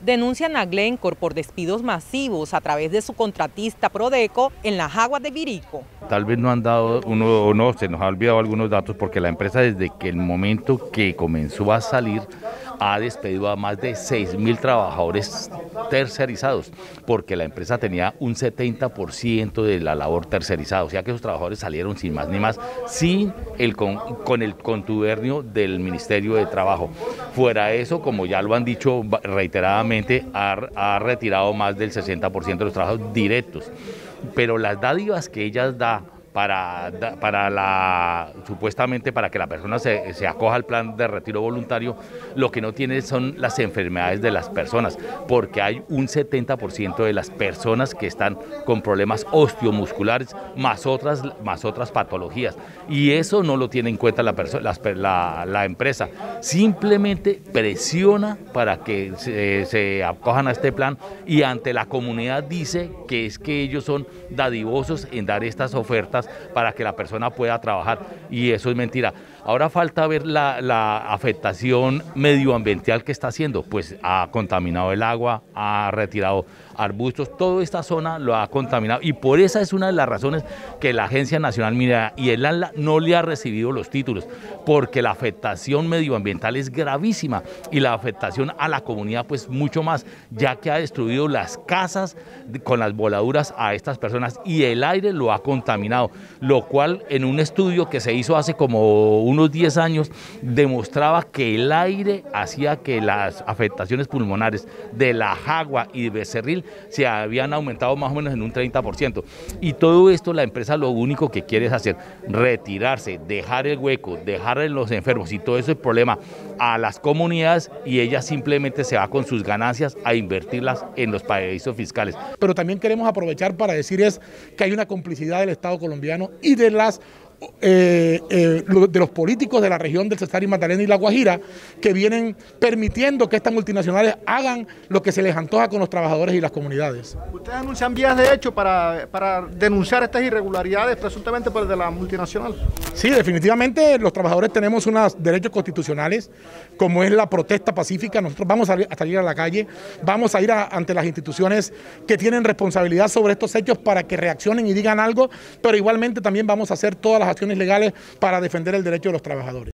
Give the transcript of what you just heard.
denuncian a Glencore por despidos masivos a través de su contratista Prodeco en las aguas de Virico. Tal vez no han dado, se nos ha olvidado algunos datos porque la empresa desde que el momento que comenzó a salir ha despedido a más de 6.000 trabajadores tercerizados, porque la empresa tenía un 70% de la labor tercerizada, o sea que esos trabajadores salieron sin más ni más, con el contubernio del Ministerio de Trabajo. Fuera de eso, como ya lo han dicho reiteradamente, ha retirado más del 60% de los trabajos directos, pero las dádivas que ellas da supuestamente para que la persona se acoja al plan de retiro voluntario, lo que no tiene son las enfermedades de las personas, porque hay un 70% de las personas que están con problemas osteomusculares más otras patologías, y eso no lo tiene en cuenta la empresa, simplemente presiona para que se acojan a este plan, y ante la comunidad dice que es que ellos son dadivosos en dar estas ofertas para que la persona pueda trabajar, y eso es mentira. Ahora falta ver la afectación medioambiental que está haciendo, pues ha contaminado el agua, ha retirado arbustos, toda esta zona lo ha contaminado, y por esa es una de las razones que la Agencia Nacional Minera y el ANLA no le ha recibido los títulos, porque la afectación medioambiental es gravísima y la afectación a la comunidad pues mucho más, ya que ha destruido las casas con las voladuras a estas personas y el aire lo ha contaminado, lo cual en un estudio que se hizo hace como unos 10 años demostraba que el aire hacía que las afectaciones pulmonares de la jagua y de becerril se habían aumentado más o menos en un 30%, y todo esto la empresa lo único que quiere es hacer, retirarse, dejar el hueco, dejar los enfermos y todo ese problema a las comunidades, y ella simplemente se va con sus ganancias a invertirlas en los paraísos fiscales. Pero también queremos aprovechar para decir que hay una complicidad del Estado colombiano y de los políticos de la región del Cesar y Magdalena y La Guajira, que vienen permitiendo que estas multinacionales hagan lo que se les antoja con los trabajadores y las comunidades. ¿Ustedes anuncian vías de hecho para denunciar estas irregularidades presuntamente por de la multinacional? Sí, definitivamente los trabajadores tenemos unos derechos constitucionales, como es la protesta pacífica. Nosotros vamos a salir a la calle, vamos a ir ante las instituciones que tienen responsabilidad sobre estos hechos para que reaccionen y digan algo, pero igualmente también vamos a hacer todas las acciones legales para defender el derecho de los trabajadores.